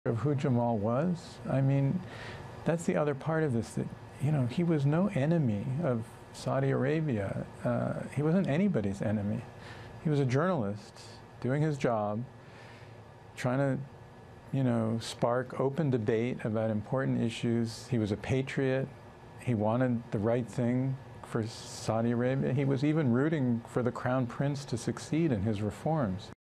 of who Jamal was, I mean, that's the other part of this, that, you know, he was no enemy of Saudi Arabia. He wasn't anybody's enemy. He was a journalist doing his job, trying to, you know, spark open debate about important issues. He was a patriot. He wanted the right thing for Saudi Arabia. He was even rooting for the Crown Prince to succeed in his reforms.